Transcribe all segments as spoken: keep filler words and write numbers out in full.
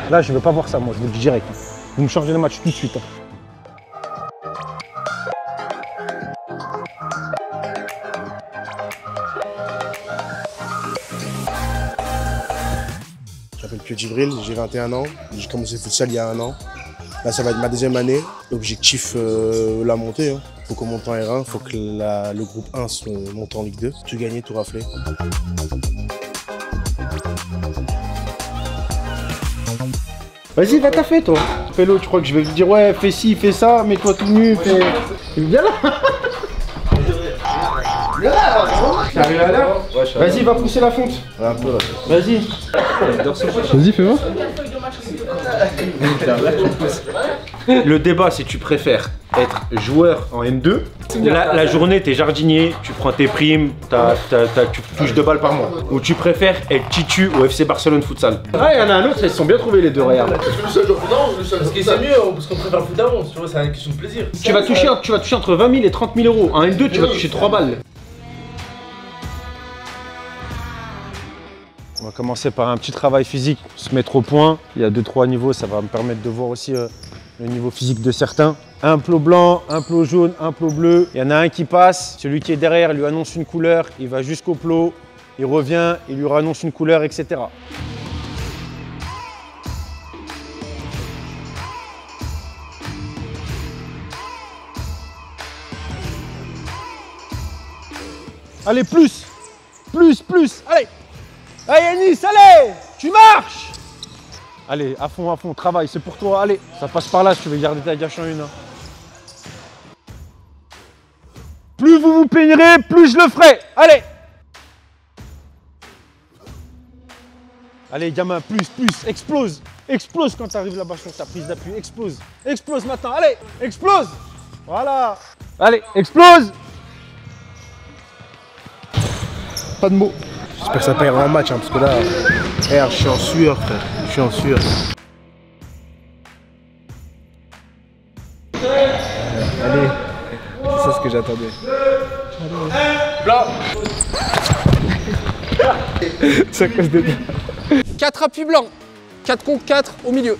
Là, je veux pas voir ça, moi, je vous le dis direct. Vous me changez le match tout de suite. Hein. Je m'appelle Pio Djibril, j'ai vingt et un ans. J'ai commencé le futsal il y a un an. Là, ça va être ma deuxième année. L'objectif, euh, la montée. Hein. Faut qu'on monte en R un, faut que la, le groupe un se monte en Ligue deux. Tout gagner, tout rafler. Vas-y, va taffer, toi. Fais-le, tu crois que je vais te dire, ouais, fais ci, fais ça, mets-toi tout nu, fais... Viens là. T'arrives à l'heure? Vas-y, va pousser la fonte. Ouais, un peu là. Vas-y. Vas-y, fais voir. Le débat, c'est tu préfères être joueur en N deux. La, la journée, t'es jardinier, tu prends tes primes, t'as, t'as, t'as, tu touches deux balles par mois. Ou tu préfères être titu au F C Barcelone futsal. Ah, il y en a un autre, ils se sont bien trouvés les deux, regarde. Parce que c'est mieux, parce qu'on préfère le foot avant, tu vois, c'est une question de plaisir. Tu vas, toucher, tu vas toucher entre vingt mille et trente mille euros. En N deux, tu vas toucher trois balles. On va commencer par un petit travail physique, se mettre au point. Il y a deux trois niveaux, ça va me permettre de voir aussi euh, le niveau physique de certains. Un plot blanc, un plot jaune, un plot bleu. Il y en a un qui passe, celui qui est derrière lui annonce une couleur, il va jusqu'au plot, il revient, il lui annonce une couleur, et cetera. Allez, plus, plus, plus, allez. Allez Yanis, allez, tu marches. Allez, à fond, à fond, travaille, c'est pour toi, allez. Ça passe par là si tu veux garder ta gâche en une. Hein. Plus vous vous peignerez, plus je le ferai. Allez. Allez, gamin, plus, plus, explose. Explose quand tu arrives là-bas sur ta prise d'appui, explose. Explose maintenant, allez, explose. Voilà. Allez, explose. Pas de mots. J'espère que ça paiera en match, hein, parce que là, R, je suis en sueur, frère. Je suis en sueur. Euh, allez, c'est ça ce que j'attendais. Blanc. C'est à cause de... quatre appuis blancs. quatre contre quatre au milieu.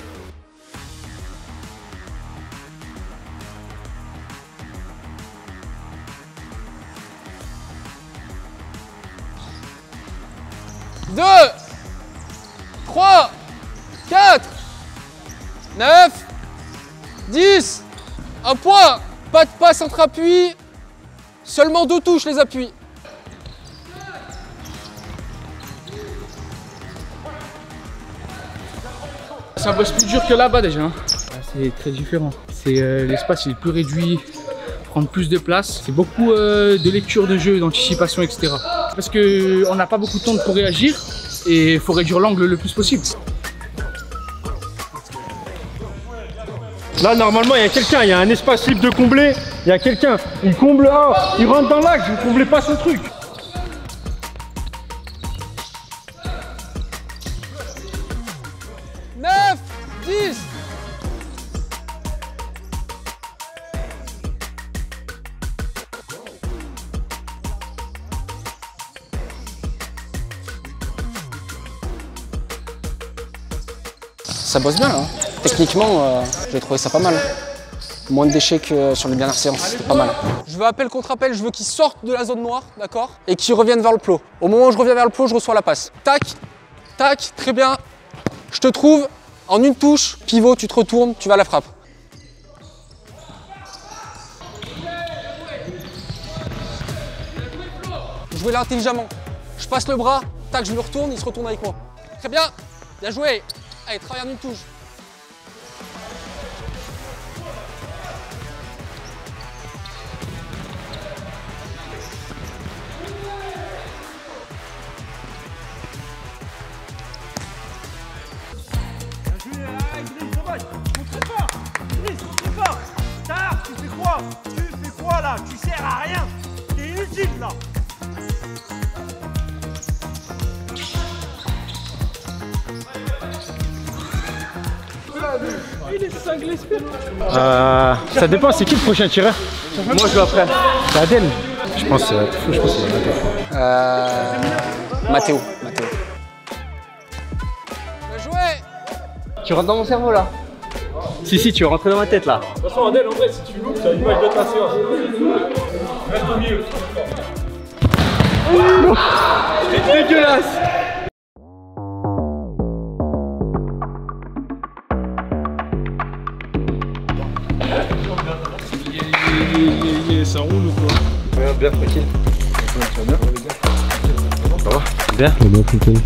deux, trois, quatre, neuf, dix, un point, pas de passe entre appuis, seulement deux touches les appuis. Ça bosse plus dur que là-bas déjà. Hein. C'est très différent. C'est euh, l'espace il est plus réduit, prendre plus de place. C'est beaucoup euh, de lecture de jeu, d'anticipation, et cetera. Parce qu'on n'a pas beaucoup de temps pour réagir et il faut réduire l'angle le plus possible. Là, normalement, il y a quelqu'un, il y a un espace libre de combler. Il y a quelqu'un, il comble un, il rentre dans l'axe, vous ne comblez pas son truc. neuf, dix. Ça bosse bien, hein. Techniquement, euh, j'ai trouvé ça pas mal. Moins de déchets que sur les dernières séances, c'était pas mal. Je veux appel contre appel, je veux qu'ils sortent de la zone noire, d'accord? Et qu'ils reviennent vers le plot. Au moment où je reviens vers le plot, je reçois la passe. Tac, tac, très bien. Je te trouve, en une touche, pivot, tu te retournes, tu vas à la frappe. Jouez-la intelligemment. Je passe le bras, tac, je me retourne, il se retourne avec moi. Très bien, bien joué. Allez, travaille en une touche. Tu fais quoi? Tu fais quoi là? Tu sers à rien. T'es inutile là. Il est cinglé ce pélo. Euh, ça dépend, c'est qui le prochain tireur? Moi je joue après. C'est Adèle. Je pense, euh, je pense que c'est Euh... Mathéo. Mathéo. Bien joué. Tu rentres dans mon cerveau là. Si, si, tu vas rentrer dans ma tête là. De toute façon, Adèle, en vrai, si tu loupes, tu as l'image de ta séance. Reste au milieu. C'est dégueulasse. Ça roule ou quoi? Ouais, bien, tranquille. Ça va bien? Ça va? Bien? Ça va bien, tranquille.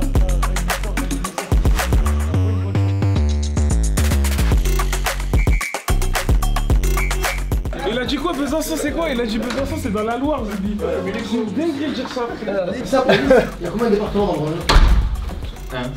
Il a dit quoi, Besançon, c'est quoi? Il a dit Besançon, c'est dans la Loire, je dis. Mais il est trop dingue de dire ça, frère. Il y a combien de départements dans le Rhône? Un.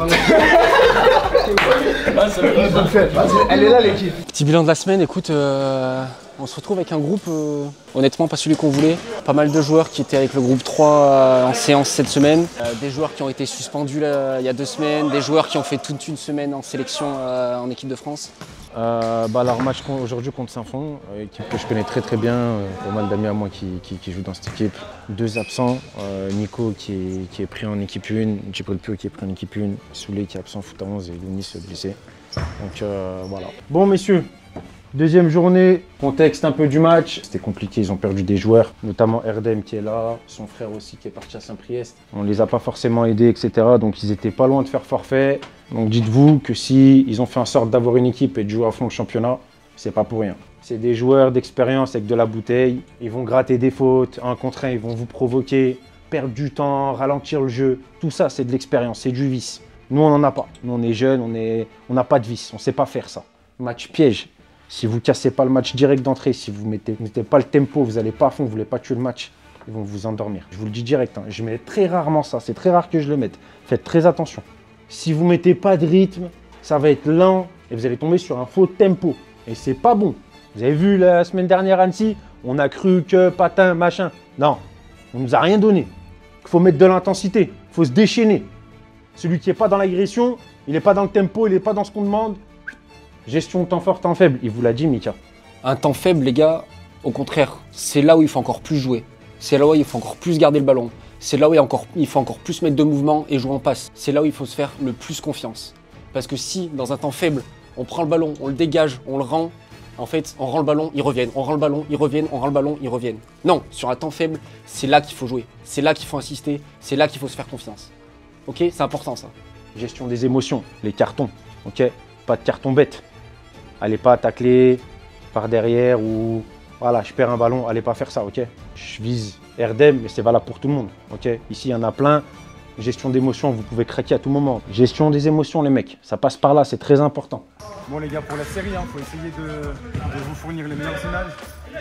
Elle est là l'équipe. Petit bilan de la semaine, écoute, euh, on se retrouve avec un groupe, euh, honnêtement pas celui qu'on voulait. Pas mal de joueurs qui étaient avec le groupe trois euh, en séance cette semaine. Euh, des joueurs qui ont été suspendus là, il y a deux semaines, des joueurs qui ont fait toute une semaine en sélection euh, en équipe de France. Euh, bah, leur match aujourd'hui contre Saint-Fond, euh, équipe que je connais très très bien, euh, pas mal d'amis à moi qui, qui, qui jouent dans cette équipe. Deux absents, euh, Nico qui est, qui est pris en équipe un, Djibril Pio qui est pris en équipe un, Souley qui est absent foot à onze et Lounis blessé. Donc euh, voilà. Bon messieurs, deuxième journée, contexte un peu du match. C'était compliqué, ils ont perdu des joueurs, notamment Erdem qui est là, son frère aussi qui est parti à Saint-Priest. On les a pas forcément aidés, et cetera. Donc ils étaient pas loin de faire forfait. Donc dites-vous que si ils ont fait en sorte d'avoir une équipe et de jouer à fond le championnat, c'est pas pour rien. C'est des joueurs d'expérience avec de la bouteille. Ils vont gratter des fautes, un contre un, ils vont vous provoquer, perdre du temps, ralentir le jeu. Tout ça, c'est de l'expérience, c'est du vice. Nous, on n'en a pas. Nous, on est jeunes, on est... on n'a pas de vice, on sait pas faire ça. Match piège. Si vous cassez pas le match direct d'entrée, si vous mettez, mettez pas le tempo, vous n'allez pas à fond, vous voulez pas tuer le match, ils vont vous endormir. Je vous le dis direct, hein. Je mets très rarement ça, c'est très rare que je le mette. Faites très attention. Si vous mettez pas de rythme, ça va être lent et vous allez tomber sur un faux tempo. Et c'est pas bon. Vous avez vu la semaine dernière à Annecy, on a cru que patin, machin. Non, on nous a rien donné. Il faut mettre de l'intensité, il faut se déchaîner. Celui qui n'est pas dans l'agression, il n'est pas dans le tempo, il n'est pas dans ce qu'on demande. Gestion temps fort, temps faible, il vous l'a dit Mika. Un temps faible les gars, au contraire, c'est là où il faut encore plus jouer. C'est là où il faut encore plus garder le ballon. C'est là où il, encore, il faut encore plus mettre de mouvement et jouer en passe. C'est là où il faut se faire le plus confiance. Parce que si, dans un temps faible, on prend le ballon, on le dégage, on le rend, en fait, on rend le ballon, ils reviennent, on rend le ballon, ils reviennent, on rend le ballon, ils reviennent. Non, sur un temps faible, c'est là qu'il faut jouer. C'est là qu'il faut insister, c'est là qu'il faut se faire confiance. Ok, c'est important ça. Gestion des émotions, les cartons, ok. Pas de carton bête. Allez pas tacler par derrière ou voilà, je perds un ballon, allez pas faire ça, ok. Je vise Erdem, mais c'est valable pour tout le monde, ok. Ici, il y en a plein. Gestion d'émotions, vous pouvez craquer à tout moment. Gestion des émotions, les mecs, ça passe par là, c'est très important. Bon les gars, pour la série, il hein, faut essayer de, de vous fournir les meilleures images.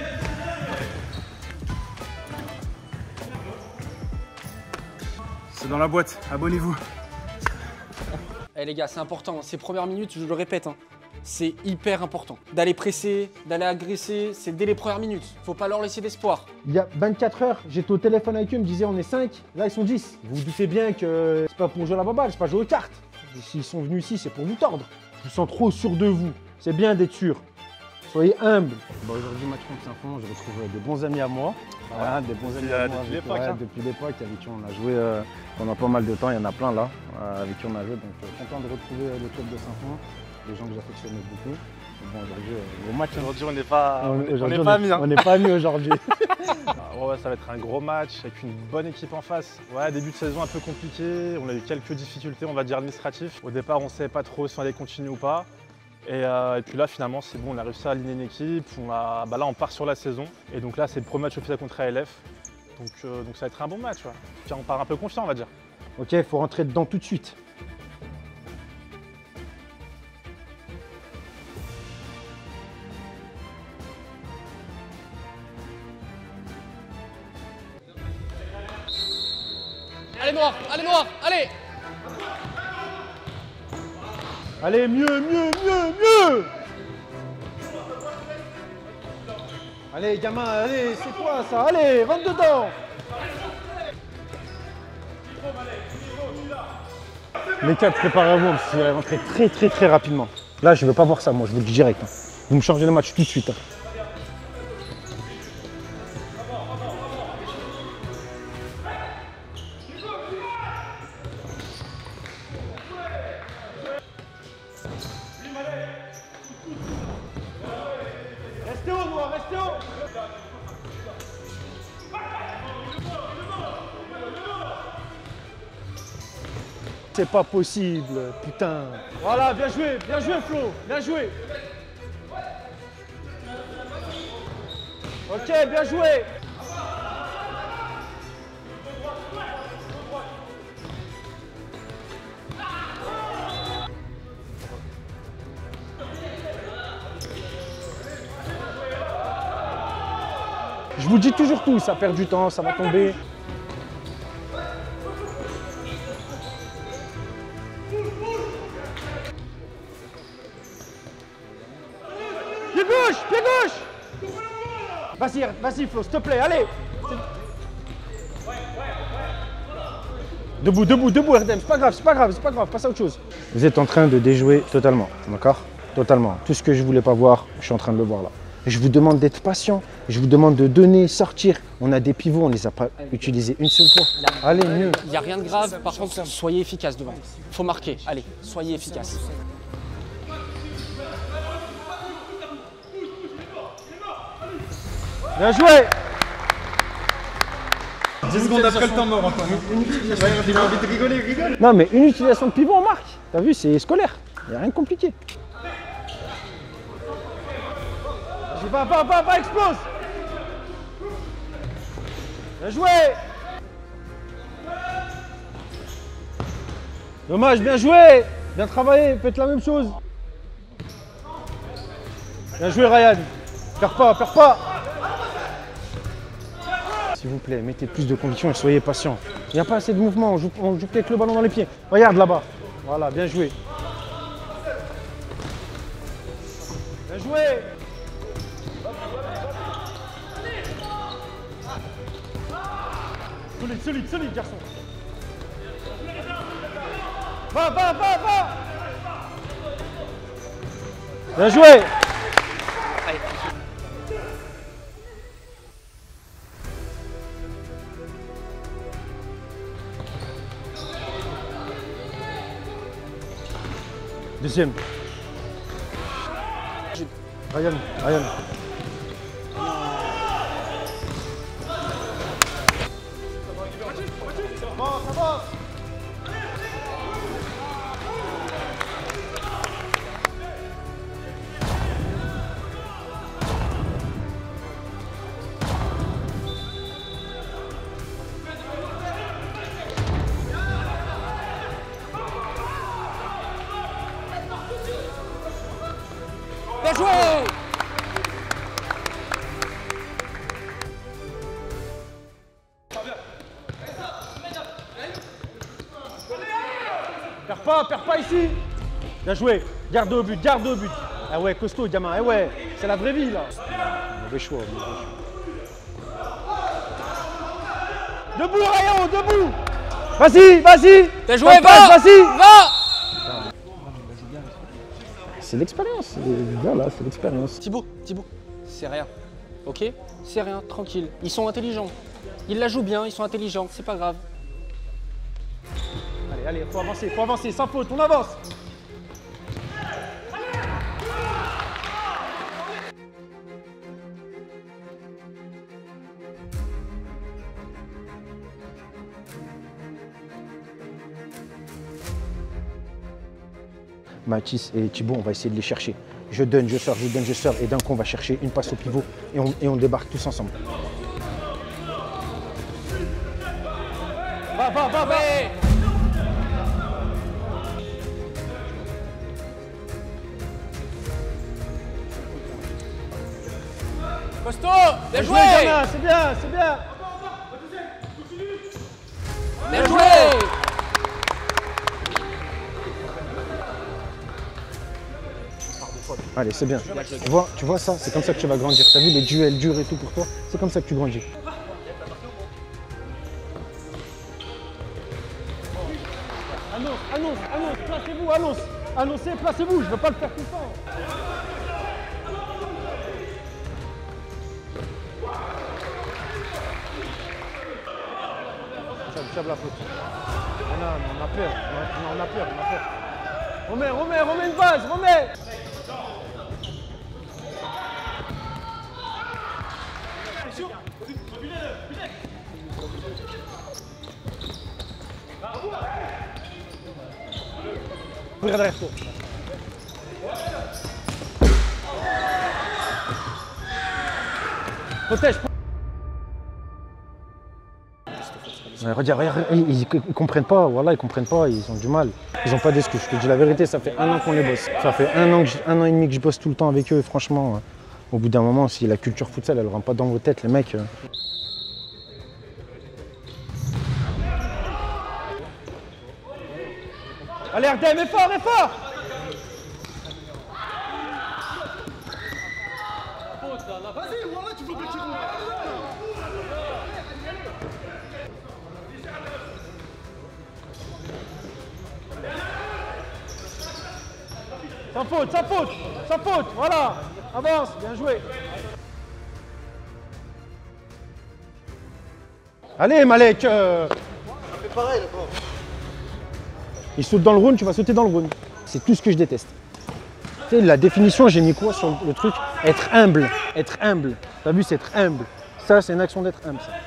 C'est dans la boîte, abonnez-vous. Eh les gars, c'est important, ces premières minutes, je le répète, hein, c'est hyper important. D'aller presser, d'aller agresser, c'est dès les premières minutes. Faut pas leur laisser d'espoir. Il y a vingt-quatre heures, j'étais au téléphone avec eux, ils me disaient on est cinq, là ils sont dix. Vous vous doutez bien que c'est pas pour jouer à la baballe, c'est pas jouer aux cartes. S'ils sont venus ici, c'est pour nous tordre. Je vous sens trop sûr de vous, c'est bien d'être sûr. Soyez humbles. Bon, aujourd'hui, match contre Saint-Fond, je retrouve de bons amis à moi. Voilà, des bons amis à moi. Depuis l'époque, hein. Depuis l'époque, avec qui on a joué euh, pendant pas mal de temps, il y en a plein là, euh, avec qui on a joué. Donc, euh, content de retrouver le club de Saint-Fond, des gens que j'affectionne beaucoup. Bon, aujourd'hui, euh, au match. Aujourd'hui, on n'est pas, on, on, on est pas amis. Hein. On n'est pas amis aujourd'hui. Ouais, ça va être un gros match avec une bonne équipe en face. Ouais, début de saison un peu compliqué. On a eu quelques difficultés, on va dire administratives. Au départ, on ne savait pas trop si on allait continuer ou pas. Et, euh, et puis là, finalement, c'est bon, on a réussi à aligner une équipe. On a, bah là, on part sur la saison. Et donc là, c'est le premier match officiel contre A L F. Donc, euh, donc ça va être un bon match. Ouais. Puis on part un peu confiant, on va dire. Ok, il faut rentrer dedans tout de suite. Allez Noir, allez Noir, allez. Allez, mieux, mieux, mieux, mieux. Allez, gamin, allez, c'est quoi ça? Allez, rentre dedans. Les quatre, préparez-vous, parce que vous allez rentrer très, très, très rapidement. Là, je ne veux pas voir ça, moi, je vous le dis direct. Hein. Vous me changez le match tout de suite. Hein. C'est pas possible, putain. Voilà, bien joué, bien joué Flo, bien joué. Ok, bien joué. Je vous dis toujours tout, ça perd du temps, ça va tomber. Pied gauche, pied gauche. Vas-y, vas-y Flo, s'il te plaît, allez. Debout, debout, debout Erdem, c'est pas grave, c'est pas grave, c'est pas grave, passe à autre chose. Vous êtes en train de déjouer totalement, d'accord? Totalement. Tout ce que je voulais pas voir, je suis en train de le voir là. Je vous demande d'être patient, je vous demande de donner, sortir. On a des pivots, on les a pas utilisés une seule fois. Allez, mieux. Il n'y a rien de grave, par contre, soyez efficace devant. Faut marquer, allez, soyez efficace. Bien joué. dix secondes après le temps mort, Antoine. Il a envie de rigoler, il rigole. Non, mais une utilisation de pivot, on marque. T'as vu, c'est scolaire. Il n'y a rien de compliqué. Va, va, va, va, explose. Bien joué. Dommage, bien joué. Bien travaillé, faites la même chose. Bien joué Ryan. Perds pas, perds pas. S'il vous plaît, mettez plus de conviction et soyez patient. Il n'y a pas assez de mouvement, on joue, on joue avec le ballon dans les pieds. Regarde là-bas. Voilà, bien joué. Bien joué. Solide, solide, solide, garçon. Va, va, va, va. Bien joué. Deuxième. Ryan, Ryan. Bien joué. Perds pas, perds pas ici. Bien joué. Garde au but, garde au but. Ah ouais, costaud, gamin. Ah ouais, c'est la vraie vie là. Mauvais choix, mauvais choix. Debout, Rayon, debout. Vas-y, vas-y. Bien joué, va. Vas-y, va. C'est l'expérience. Voilà, c'est l'expérience. Thibaut, Thibaut, c'est rien. Ok? C'est rien, tranquille. Ils sont intelligents. Ils la jouent bien, ils sont intelligents, c'est pas grave. Allez, allez, faut avancer, faut avancer, sans faute, on avance. Mathis et Thibaut, on va essayer de les chercher. Je donne, je sors, je donne, je sors, et d'un coup on va chercher une passe au pivot et on, et on débarque tous ensemble. Va, va, va, va. Costaud, bien joué. C'est bien, c'est bien. Bien joué. Allez, c'est bien. Tu vois, tu vois ça, c'est comme ça que tu vas grandir. T'as vu les duels durs et tout pour toi? C'est comme ça que tu grandis. Annonce, annonce, annonce, placez-vous, annonce. Annoncez, placez-vous, je ne veux pas le faire tout le temps. Chab la faute. On a, on a peur, on a, on a peur, on a peur. Remets, remets, remets une base, remets. Regarde derrière toi. Protège. Ouais, regarde, regarde, ils, ils, ils comprennent pas, voilà, ils comprennent pas, ils ont du mal. Ils ont pas d'excuses, je te dis la vérité, ça fait un an qu'on les bosse. Ça fait un an, que je, un an et demi que je bosse tout le temps avec eux, franchement. Ouais. Au bout d'un moment, si la culture futsal, elle rentre pas dans vos têtes, les mecs... Euh... Allez, Ardem, est fort, est fort! Vas-y, voilà, tu veux que tu Sans faute, sans faute, sans faute, voilà. Avance, bien joué. Allez, Malek. Euh... Ça fait pareil, là-bas. Il saute dans le round, tu vas sauter dans le round. C'est tout ce que je déteste. Tu sais, la définition, j'ai mis quoi sur le truc? Être humble, être humble. T'as vu, c'est être humble. Ça, c'est une action d'être humble, ça.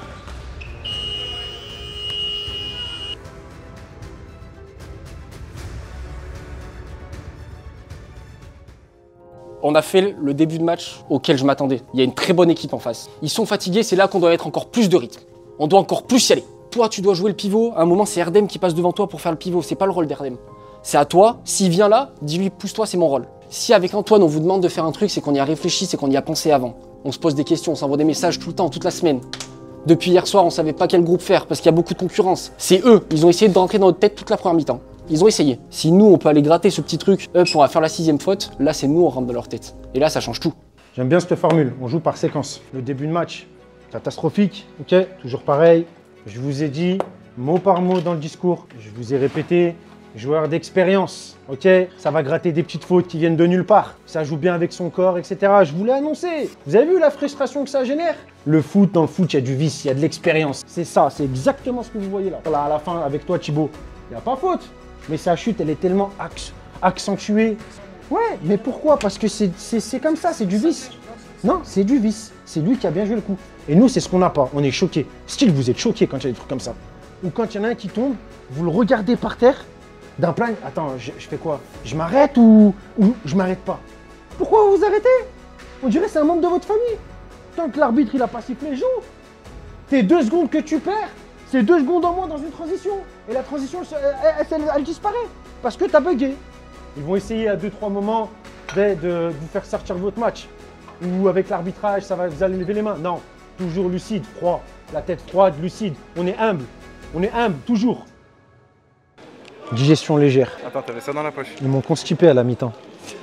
On a fait le début de match auquel je m'attendais. Il y a une très bonne équipe en face. Ils sont fatigués, c'est là qu'on doit mettre encore plus de rythme. On doit encore plus y aller. Toi, tu dois jouer le pivot. À un moment, c'est Erdem qui passe devant toi pour faire le pivot. C'est pas le rôle d'Erdem. C'est à toi. S'il vient là, dis-lui, pousse-toi, c'est mon rôle. Si avec Antoine, on vous demande de faire un truc, c'est qu'on y a réfléchi, c'est qu'on y a pensé avant. On se pose des questions, on s'envoie des messages tout le temps, toute la semaine. Depuis hier soir, on savait pas quel groupe faire parce qu'il y a beaucoup de concurrence. C'est eux, ils ont essayé de rentrer dans notre tête toute la première mi-temps. Ils ont essayé. Si nous, on peut aller gratter ce petit truc, eux, pour faire la sixième faute, là, c'est nous, on rentre dans leur tête. Et là, ça change tout. J'aime bien cette formule. On joue par séquence. Le début de match, catastrophique. Ok, toujours pareil. Je vous ai dit, mot par mot dans le discours. Je vous ai répété, joueur d'expérience. Ok, ça va gratter des petites fautes qui viennent de nulle part. Ça joue bien avec son corps, et cetera. Je vous l'ai annoncé. Vous avez vu la frustration que ça génère? Le foot, dans le foot, il y a du vice, il y a de l'expérience. C'est ça, c'est exactement ce que vous voyez là. Là, à la fin, avec toi, Thibaut, il n'y a pas faute. Mais sa chute, elle est tellement accentuée. Ouais, mais pourquoi? Parce que c'est comme ça, c'est du vice. Non, c'est du vice. C'est lui qui a bien joué le coup. Et nous, c'est ce qu'on n'a pas. On est choqués. Style, vous êtes choqués quand il y a des trucs comme ça. Ou quand il y en a un qui tombe, vous le regardez par terre, d'un plan. Attends, je, je fais quoi? Je m'arrête ou, ou je m'arrête pas? Pourquoi vous vous arrêtez? On dirait que c'est un membre de votre famille. Tant que l'arbitre, il a pas sifflé, joue. Tes deux secondes que tu perds, c'est deux secondes en moins dans une transition. Et la transition, elle, elle, elle, elle disparaît. Parce que tu as bugué. Ils vont essayer à deux trois moments de, de vous faire sortir de votre match. Ou avec l'arbitrage, ça va vous allez lever les mains. Non, toujours lucide, froid. La tête froide, lucide. On est humble. On est humble, toujours. Digestion légère. Attends, t'avais ça dans la poche. Ils m'ont constipé à la mi-temps.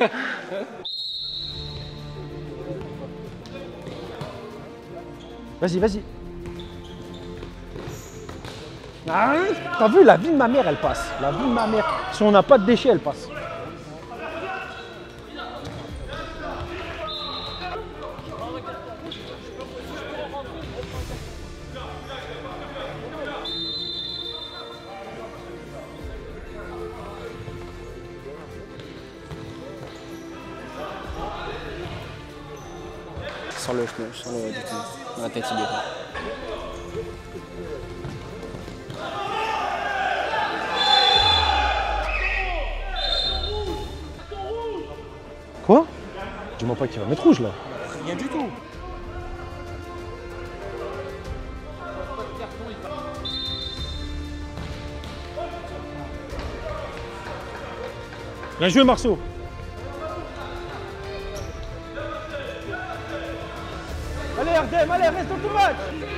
Vas-y, vas-y. Ah, t'as vu, la vie de ma mère, elle passe. La vie de ma mère. Si on n'a pas de déchets, elle passe. Sans le, sans le, dans la tête, il est pas. Quoi? Dis-moi pas qu'il va mettre rouge là. Rien du tout. Bien joué Marceau. Allez Ardem, allez, reste dans ton match.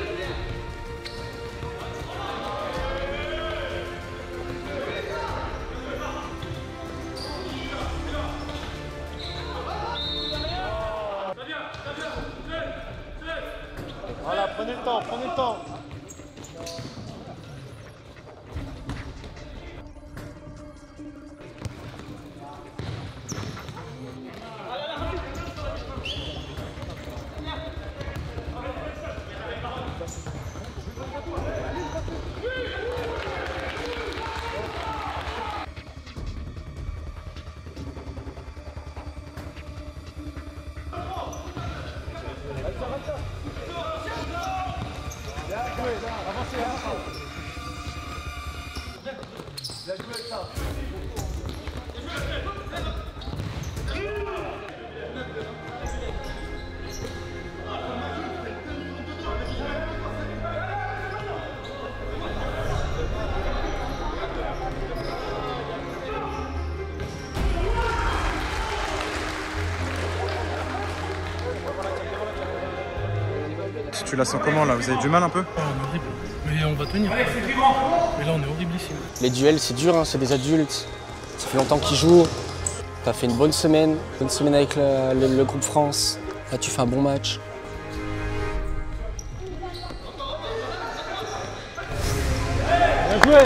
Voilà, prenez le temps, prenez le temps. Avancez, avancez. Tu la sens comment là? Vous avez du mal un peu? Oh, on est horrible. Mais on va tenir. Mais là, on est horrible ici. Les duels, c'est dur, hein, c'est des adultes. Ça fait longtemps qu'ils jouent. T'as fait une bonne semaine, bonne semaine avec le, le, le groupe France. Là, tu fais un bon match. Bien joué.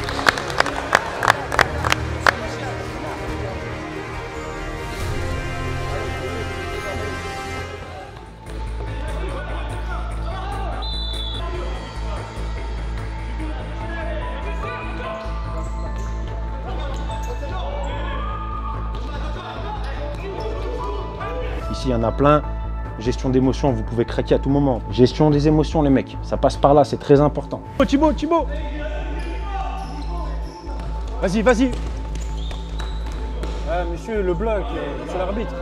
Ici, il y en a plein. Gestion d'émotions, vous pouvez craquer à tout moment. Gestion des émotions, les mecs. Ça passe par là, c'est très important. Oh, Thibaut, Thibaut. Vas-y, vas-y. Ah, monsieur, le bloc, c'est l'arbitre.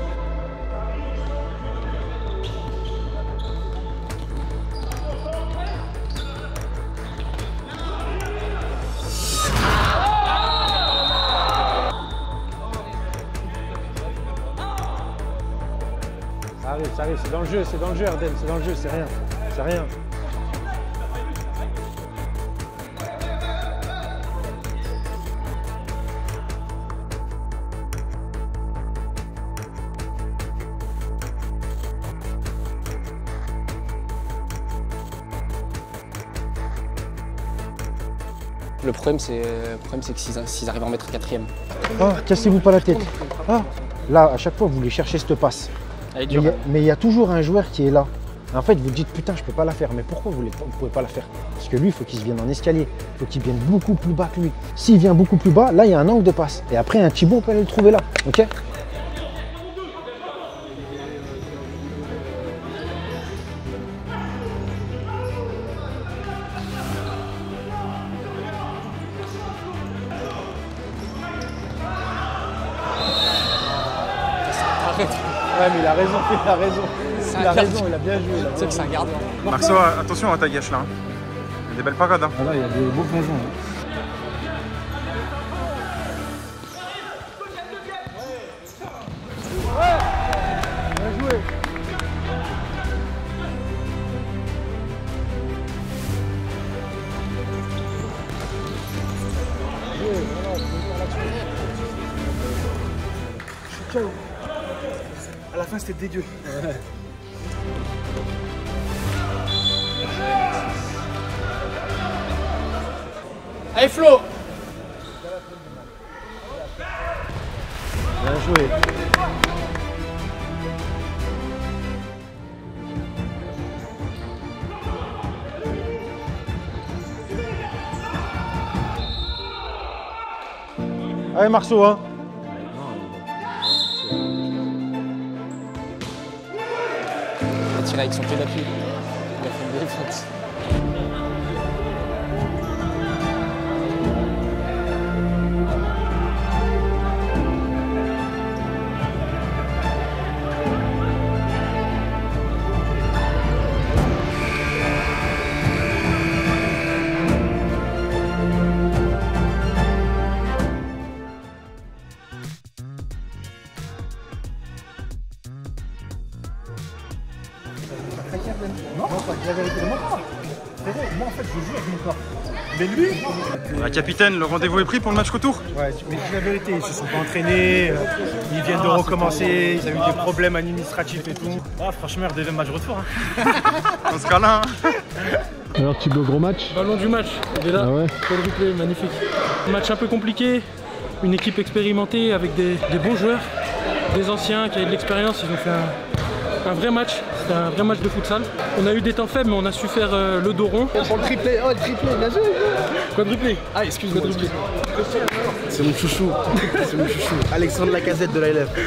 Ça arrive, ça arrive, c'est dans le jeu, c'est dans le jeu, Arden, c'est dans le jeu, c'est rien, c'est rien. Le problème, c'est que s'ils arrivent à en mettre un quatrième. Oh, cassez-vous pas la tête. Ah, là, à chaque fois, vous voulez chercher cette passe. Mais il, a, mais il y a toujours un joueur qui est là. En fait, vous dites, putain, je peux pas la faire. Mais pourquoi vous ne pouvez pas la faire? Parce que lui, il faut qu'il se vienne en escalier. Il faut qu'il vienne beaucoup plus bas que lui. S'il vient beaucoup plus bas, là, il y a un angle de passe. Et après, un Thibaut, on peut aller le trouver là. Ok? Ouais, mais il a raison, il a raison. Il a raison, il a bien joué. Tu sais que c'est un gardien. Marceau, attention à ta gâche là. Hein. Il y a des belles parades. Hein. Ah là, il y a des beaux plongeons. Hein. Ouais, bien joué. Ciao. À la fin, c'était dégueu. Ouais. Allez, Flo! Bien joué. Allez, Marceau, hein. Il a tiré avec son pied d'appui. Il a fait une belle faute. Non, pas la vérité de mon corps. Moi en fait je joue avec mon corps. Mais lui... La capitaine, le rendez-vous est pris pour le match retour? Ouais, mais dis la vérité, ils se sont pas entraînés, ils viennent de recommencer, ils avaient eu des problèmes administratifs et tout. Ah franchement, deuxième match retour. Hein. Dans ce cas-là. Alors Thibaut, gros match? Ballon du match, il est là, ah ouais. Quadruplé, magnifique. Un match un peu compliqué, une équipe expérimentée avec des, des bons joueurs, des anciens qui avaient de l'expérience, ils ont fait un... un vrai match, c'était un vrai match de futsal. On a eu des temps faibles, mais on a su faire euh, le dos rond. Pour le triplé, oh le triplé, bien joué. Quadruplé. Ah excuse-moi, excuse c'est mon chouchou, c'est mon chouchou. Alexandre Lacazette de la L F.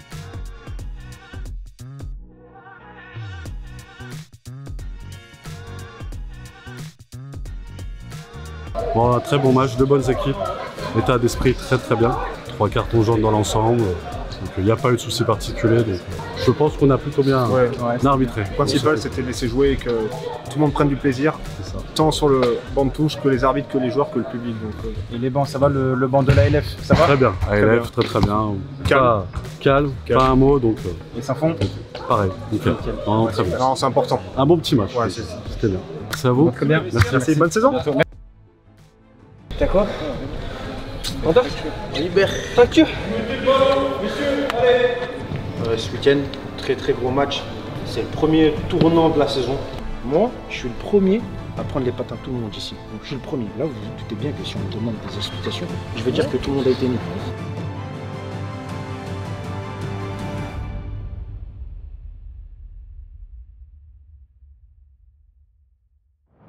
Bon, un très bon match, deux bonnes équipes. État d'esprit très très bien. Trois cartons jaunes dans l'ensemble. Donc il n'y a pas eu de souci particulier. Donc, je pense qu'on a plutôt bien ouais, ouais, arbitré. Le principal, c'était de laisser jouer et que tout le monde prenne du plaisir. Ça. Tant sur le banc de touche que les arbitres, que les joueurs, que le public. Donc, euh... Et les bancs, ça va le, le banc de l'A L F, ça va? Très bien, A L F, très très bien. Calme. Pas, calme, calme, pas un mot. Donc, et sans fond? Pareil, nickel. Non, très bien. Non, c'est important. Un bon petit match. Ouais, c'était bien. Merci à vous. Très bien. Merci, Merci. Bonne saison. T'as quoi? Quentin? Libère. Facture. Euh, ce week-end, très très gros match. C'est le premier tournant de la saison. Moi, je suis le premier à prendre les patins de tout le monde ici. Donc je suis le premier. Là, vous vous doutez bien que si on me demande des explications, je vais dire que tout le monde a été nul.